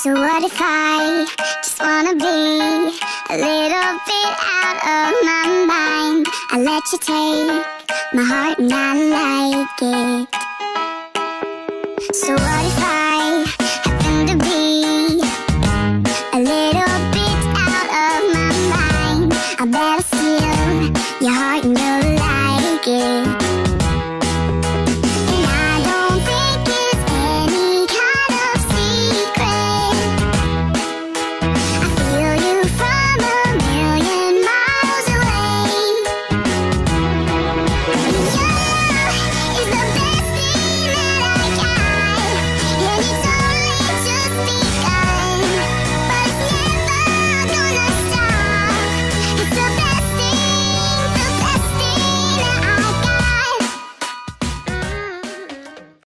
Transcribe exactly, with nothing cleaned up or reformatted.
So what if I just wanna be a little bit out of my mind? I let you take my heart and I like it. So what if